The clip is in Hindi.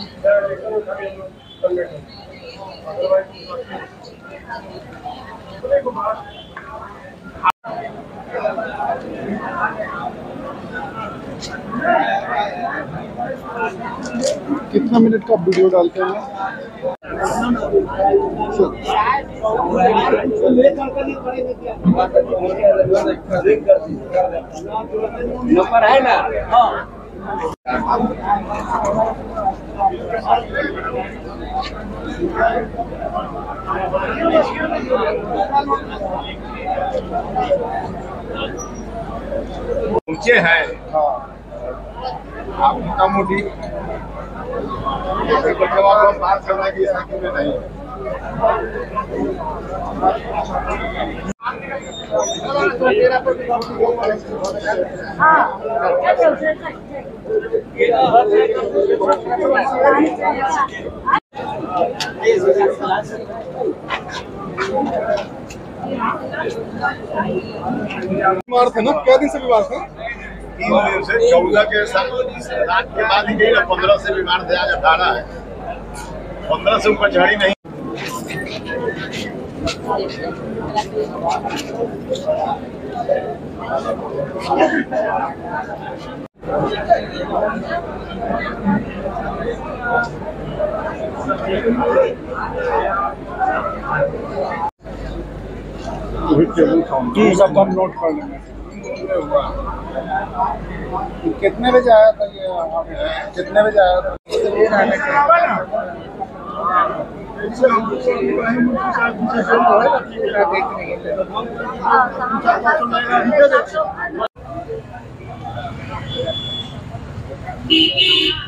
कितना मिनट का वीडियो डालते हैं? नंबर है ना? ऊंचे हैं। आप मोटा मोटी बच्चों को बात करना की स्थिति में नहीं। बीमार थे ना? क्या दिन से बीमार थे? 3 दिन से 14 के रात के बाद ही गई ना, 15 से बीमार थे, आज 18 है। 15 से ऊपर चढ़ी नहीं। सब हम नोट कर लेंगे। कितने बजे आया था ये? कितने बजे आया था? हाँ